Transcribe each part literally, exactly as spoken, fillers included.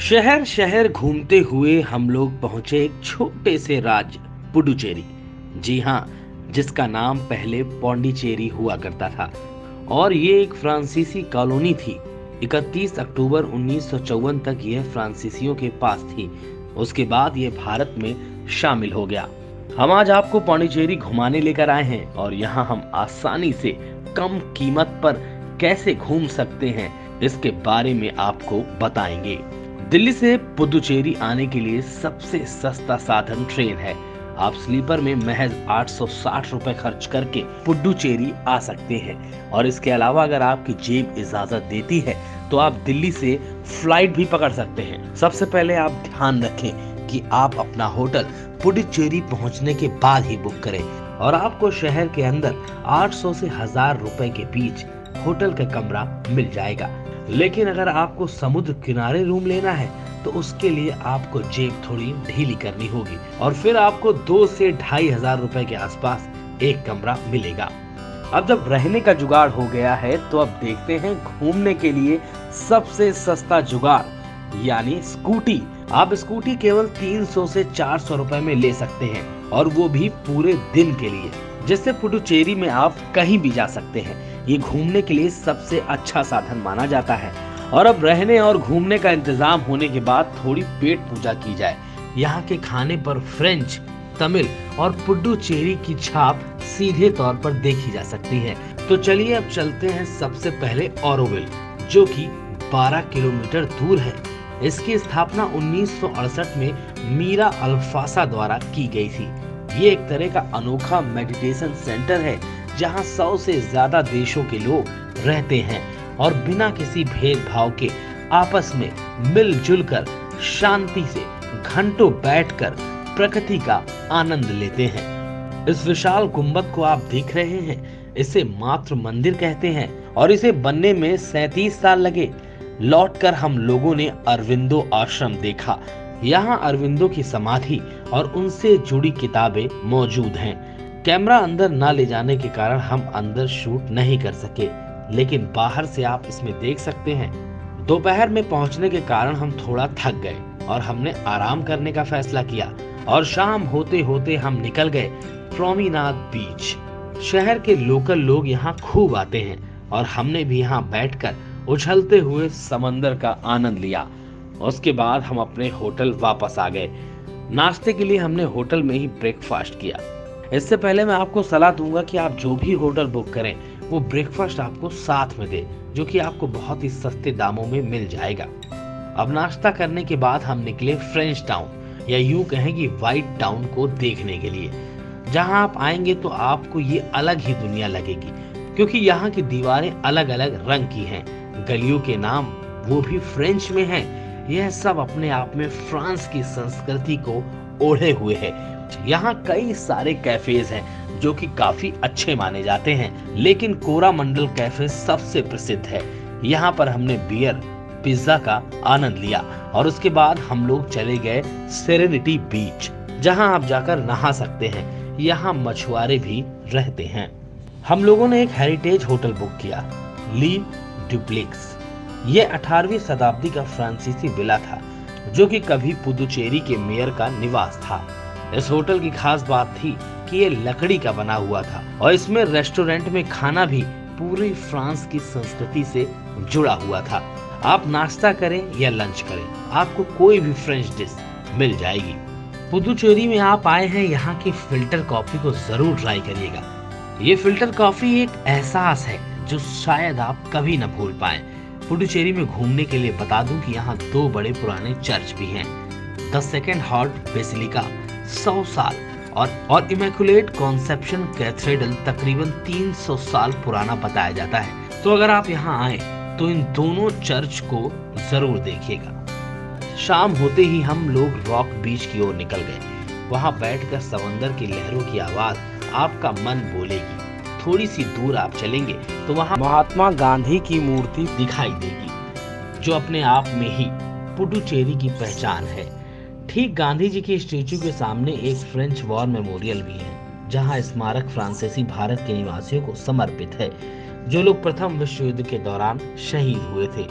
शहर शहर घूमते हुए हम लोग पहुंचे एक छोटे से राज्य पुडुचेरी। जी हाँ, जिसका नाम पहले पौंडीचेरी हुआ करता था और ये एक फ्रांसीसी कॉलोनी थी। इकतीस अक्टूबर उन्नीस सौ चौवन तक यह फ्रांसीसियों के पास थी। उसके बाद ये भारत में शामिल हो गया। हम आज आपको पौंडीचेरी घुमाने लेकर आए हैं और यहाँ हम आसानी से कम कीमत पर कैसे घूम सकते हैं इसके बारे में आपको बताएंगे। दिल्ली से पुडुचेरी आने के लिए सबसे सस्ता साधन ट्रेन है। आप स्लीपर में महज आठ सौ साठ रुपए खर्च करके पुडुचेरी आ सकते हैं और इसके अलावा अगर आपकी जेब इजाजत देती है तो आप दिल्ली से फ्लाइट भी पकड़ सकते हैं। सबसे पहले आप ध्यान रखें कि आप अपना होटल पुडुचेरी पहुंचने के बाद ही बुक करें और आपको शहर के अंदर आठ सौ से हजार रुपए के बीच होटल का कमरा मिल जाएगा। लेकिन अगर आपको समुद्र किनारे रूम लेना है तो उसके लिए आपको जेब थोड़ी ढीली करनी होगी और फिर आपको दो से ढाई हजार रुपए के आसपास एक कमरा मिलेगा। अब जब रहने का जुगाड़ हो गया है तो अब देखते हैं घूमने के लिए सबसे सस्ता जुगाड़ यानी स्कूटी। आप स्कूटी केवल तीन सौ से चार सौ रुपए में ले सकते हैं और वो भी पूरे दिन के लिए, जिससे पुडुचेरी में आप कहीं भी जा सकते हैं। ये घूमने के लिए सबसे अच्छा साधन माना जाता है। और अब रहने और घूमने का इंतजाम होने के बाद थोड़ी पेट पूजा की जाए। यहाँ के खाने पर फ्रेंच, तमिल और पुडुचेरी की छाप सीधे तौर पर देखी जा सकती है। तो चलिए अब चलते हैं सबसे पहले ऑरोविल, जो कि बारह किलोमीटर दूर है। इसकी स्थापना उन्नीस सौ अड़सठ में मीरा अल्फासा द्वारा की गई थी। ये एक तरह का अनोखा मेडिटेशन सेंटर है जहां सौ से ज्यादा देशों के लोग रहते हैं और बिना किसी भेदभाव के आपस में मिलजुल कर शांति से घंटों बैठकर प्रकृति का आनंद लेते हैं। इस विशाल गुंबद को आप देख रहे हैं, इसे मातृ मंदिर कहते हैं और इसे बनने में सैंतीस साल लगे। लौटकर हम लोगों ने अरविंदो आश्रम देखा। यहाँ अरविंदो की समाधि और उनसे जुड़ी किताबें मौजूद हैं। कैमरा अंदर न ले जाने के कारण हम अंदर शूट नहीं कर सके, लेकिन बाहर से आप इसमें देख सकते हैं। दोपहर में पहुंचने के कारण हम थोड़ा थक गए और हमने आराम करने का फैसला किया और शाम होते होते हम निकल गए प्रोमेनाड बीच। शहर के लोकल लोग यहाँ खूब आते हैं और हमने भी यहाँ बैठकर उछलते हुए समंदर का आनंद लिया। उसके बाद हम अपने होटल वापस आ गए। नाश्ते के लिए हमने होटल में ही ब्रेकफास्ट किया। इससे पहले मैं आपको सलाह दूंगा कि आप जो भी होटल बुक करें वो ब्रेकफास्ट आपको साथ में दे, जो कि आपको बहुत ही सस्ते दामों में मिल जाएगा। अब नाश्ता करने के बाद हम निकले फ्रेंच टाउन या यूं कहें कि व्हाइट टाउन को देखने के लिए। जहां आप आएंगे तो आपको ये अलग ही दुनिया लगेगी, क्योंकि यहाँ की दीवारें अलग अलग रंग की हैं। गलियों के नाम वो भी फ्रेंच में हैं। यह सब अपने आप में फ्रांस की संस्कृति को ओढ़े हुए है। यहाँ कई सारे कैफेज हैं जो कि काफी अच्छे माने जाते हैं, लेकिन कोरामंडल कैफे सबसे प्रसिद्ध है। यहाँ पर हमने बियर, पिज्जा का आनंद लिया और उसके बाद हम लोग चले गए सेरेनिटी बीच, जहाँ आप जाकर नहा सकते हैं। यहाँ मछुआरे भी रहते हैं। हम लोगों ने एक हेरिटेज होटल बुक किया, ली डुप्लेक्स। ये अठारहवीं शताब्दी का फ्रांसीसी विला था जो कि कभी पुडुचेरी के मेयर का निवास था। इस होटल की खास बात थी कि ये लकड़ी का बना हुआ था और इसमें रेस्टोरेंट में खाना भी पूरी फ्रांस की संस्कृति से जुड़ा हुआ था। आप नाश्ता करें या लंच करें, आपको कोई भी फ्रेंच डिश मिल जाएगी। पुडुचेरी में आप आए हैं, यहाँ की फिल्टर कॉफी को जरूर ट्राई करिएगा। ये फिल्टर कॉफी एक एहसास है जो शायद आप कभी न भूल पाए। पुडुचेरी में घूमने के लिए बता दूं कि यहाँ दो बड़े पुराने चर्च भी हैं, द सेकेंड हार्ट बेसिलिका सौ साल और और इमैकुलेट कॉन्सेप्शन कैथेड्रल तकरीबन तीन सौ साल पुराना बताया जाता है। तो अगर आप यहाँ आए तो इन दोनों चर्च को जरूर देखिएगा। शाम होते ही हम लोग रॉक बीच की ओर निकल गए। वहाँ बैठकर समंदर की लहरों की आवाज आपका मन बोलेगी। थोड़ी सी दूर आप चलेंगे तो वहाँ महात्मा गांधी की मूर्ति दिखाई देगी, जो अपने आप में ही पुडुचेरी की पहचान है। ठीक गांधी जी के स्टेचू के सामने एक फ्रेंच वॉर मेमोरियल भी है, जहां स्मारक फ्रांसीसी भारत के निवासियों को समर्पित है, जो लोग प्रथम विश्व युद्ध के दौरान शहीद हुए थे।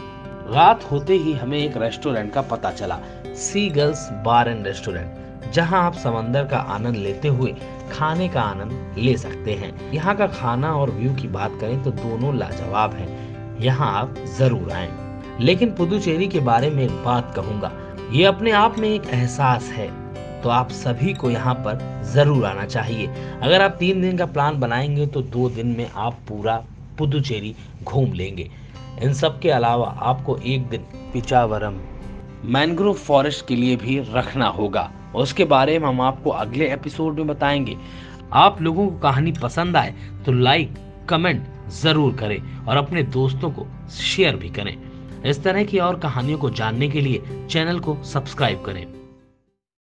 रात होते ही हमें एक रेस्टोरेंट का पता चला, sea girls bar and restaurant, जहां आप समंदर का आनंद लेते हुए खाने का आनंद ले सकते हैं। यहाँ का खाना और व्यू की बात करें तो दोनों लाजवाब हैं। यहाँ आप जरूर आएं। लेकिन पुदुचेरी के बारे में एक बात कहूंगा, ये अपने आप में एक एहसास है, तो आप सभी को यहाँ पर जरूर आना चाहिए। अगर आप तीन दिन का प्लान बनाएंगे तो दो दिन में आप पूरा पुदुचेरी घूम लेंगे। इन सब के अलावा आपको एक दिन पिचावरम मैंग्रोव फॉरेस्ट के लिए भी रखना होगा। उसके बारे में हम आपको अगले एपिसोड में बताएंगे। आप लोगों को कहानी पसंद आए तो लाइक कमेंट जरूर करें और अपने दोस्तों को शेयर भी करें। इस तरह की और कहानियों को जानने के लिए चैनल को सब्सक्राइब करें।